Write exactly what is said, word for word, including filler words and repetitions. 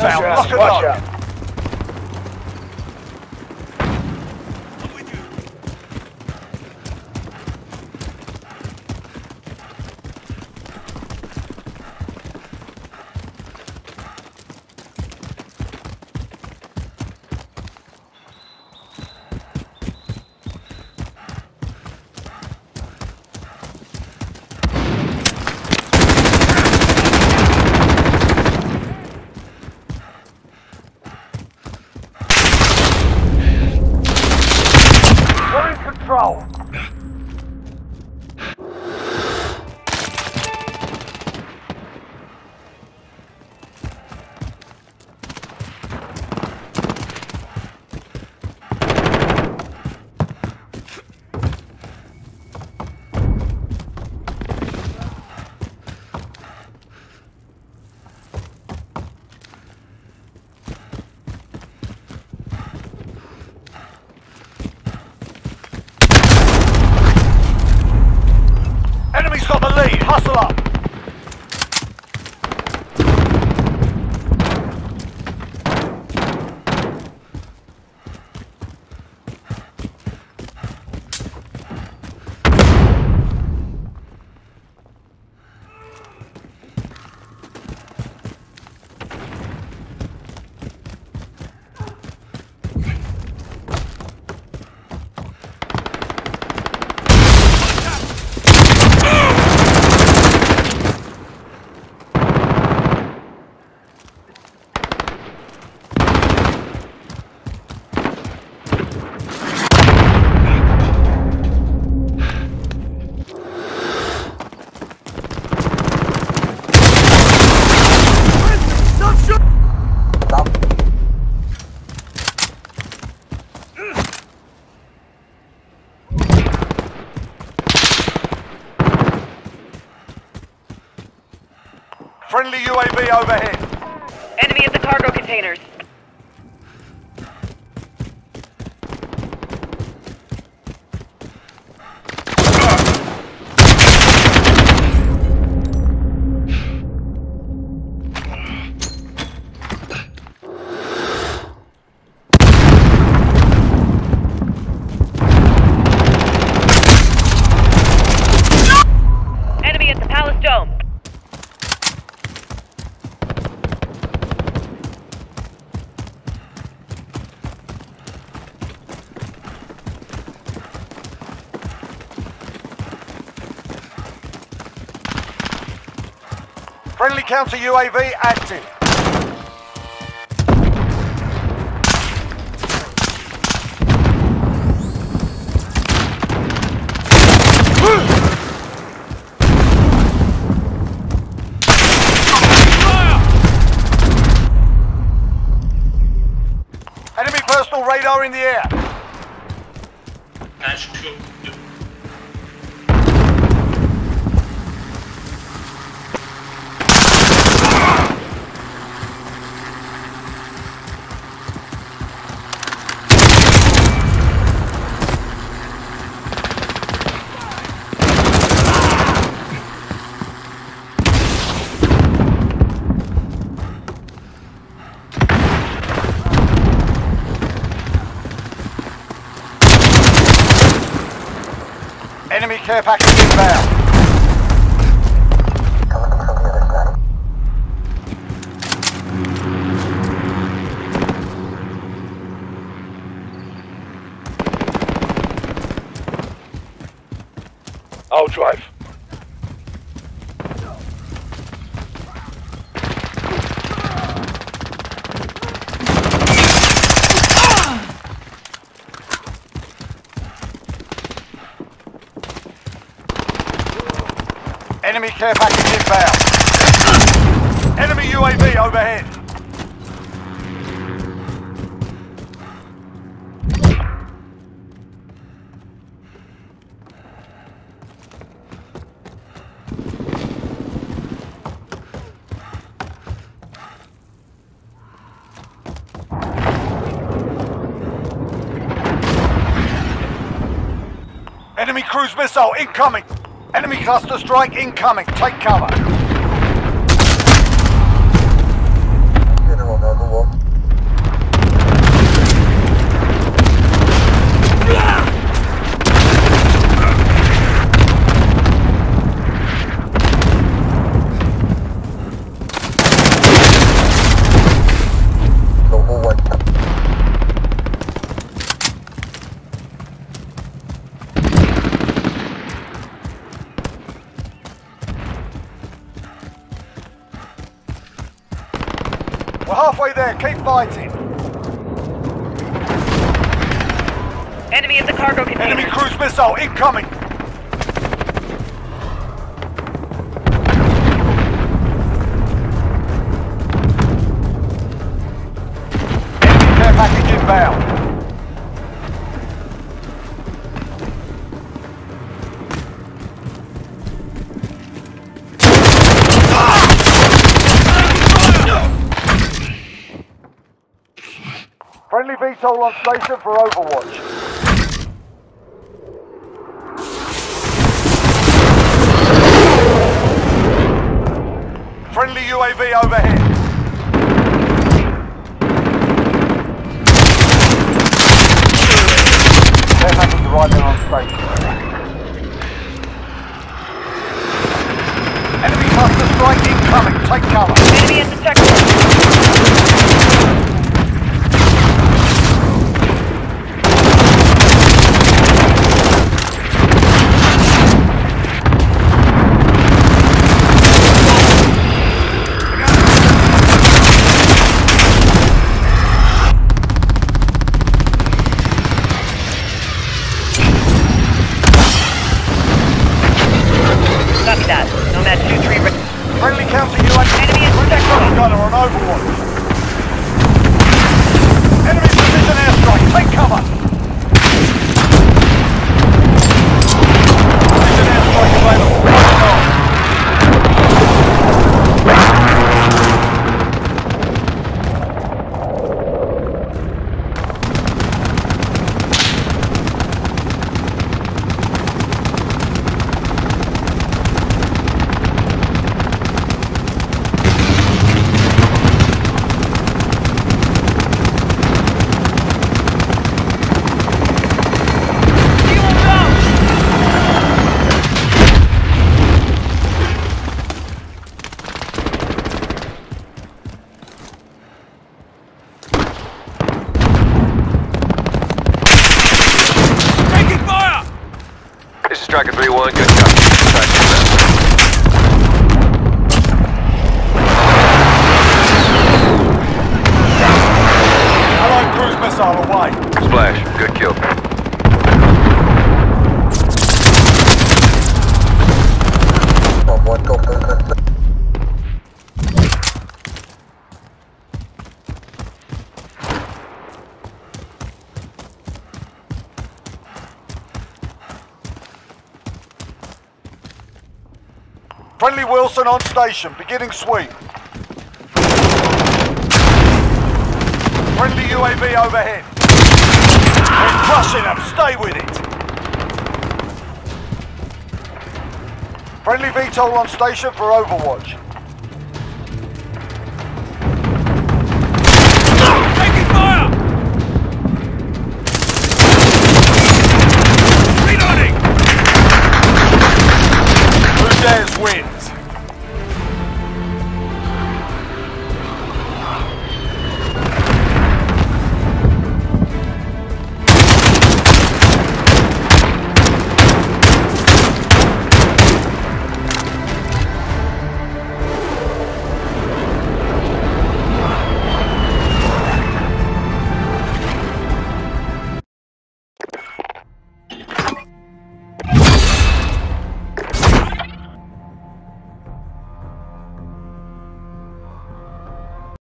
inbound. Lock and Watch load. out. Control. Enemy's got the lead. Hustle up. Friendly U A V overhead. Enemy at the cargo containers. Enemy at the Palace Dome. Friendly counter U A V active. Enemy personal radar in the air. Ben şu şu Enemy care package inbound. I'll drive. Enemy care package inbound. Enemy U A V overhead. Enemy cruise missile incoming. Enemy cluster strike incoming. Take cover. General, We're halfway there. Keep fighting. Enemy at the cargo container. Enemy cruise missile incoming. Enemy care package inbound. Friendly V TOL on station for overwatch. Friendly U A V overhead. They're happy to ride there on station. Enemy cluster strike incoming. Take cover. Enemy at the checkpoint. Copy that. Nomad two three. Friendly counter U A V. Enemy at the checkpoint. Gunner on overwatch. Enemy precision airstrike. Take cover. Precision airstrike available. Right on. This is Striker three one, good copy. Allied cruise missile away. Splash, good kill. Friendly Wilson on station, beginning sweep. Friendly U A V overhead. We're crushing them, stay with it. Friendly V TOL on station for overwatch. Taking fire! Reloading! Who dares win?